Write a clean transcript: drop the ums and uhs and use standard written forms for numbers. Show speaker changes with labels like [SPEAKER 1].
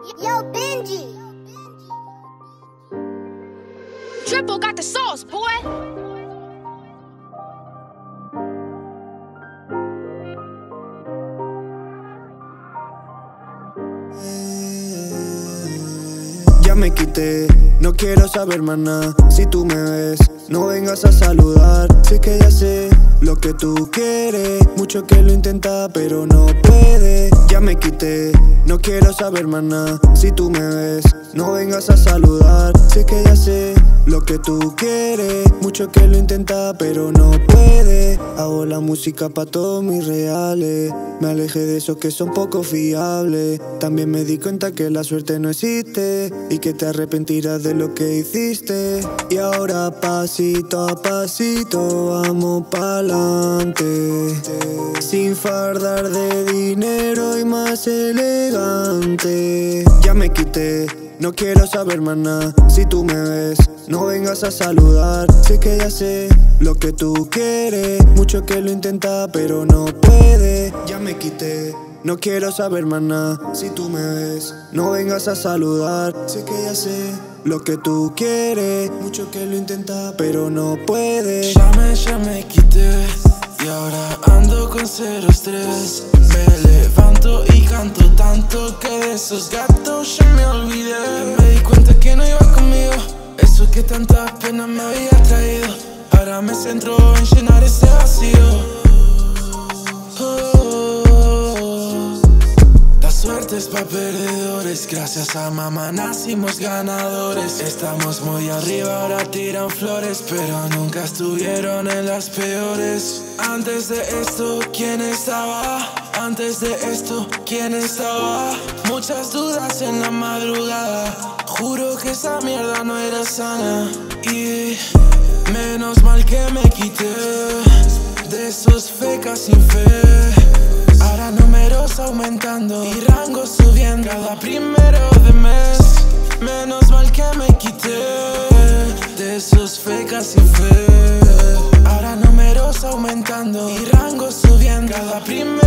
[SPEAKER 1] Yo, Benji.
[SPEAKER 2] Triple got the sauce, boy.
[SPEAKER 3] Ya me quité, no quiero saber más nada. Si tú me ves, no vengas a saludar. Sé que ya sé lo que tú quieres, mucho que lo intenta pero no puede. Ya me quité, no quiero saber más nada. Si tú me ves, no vengas a saludar. Sé que ya sé lo que tú quieres, mucho que lo intenta pero no puede. Hago la música pa' todos mis reales, me alejé de esos que son poco fiables. También me di cuenta que la suerte no existe y que te arrepentirás de lo que hiciste. Y ahora pasito a pasito vamos pa'lante, sin fardar de dinero y más elegante. Ya me quité, no quiero saber más nada. Si tú me ves, no vengas a saludar. Sé que ya sé lo que tú quieres, mucho que lo intenta pero no puede. Ya me quité, no quiero saber más nada. Si tú me ves, no vengas a saludar. Sé que ya sé lo que tú quieres, mucho que lo intenta pero no puede.
[SPEAKER 4] Ya me quité y ahora ando con 0 estrés. Me levanto y canto tanto que de esos gatos ya me olvidé. Me di cuenta que no iba conmigo, eso que tanta pena me había traído. Ahora me centro en llenar ese vacío. La suerte es pa' perdedores, gracias a mamá nacimos ganadores. Estamos muy arriba, ahora tiran flores, pero nunca estuvieron en las peores. Antes de esto, ¿quién estaba? Antes de esto, ¿quién estaba? Muchas dudas en la madrugada, juro que esa mierda no era sana. Y menos mal que me quité de esos fecas sin fe. Ahora números aumentando y rangos subiendo cada primero de mes. Menos mal que me quité de esos fecas sin fe. Ahora números aumentando y rangos subiendo cada primero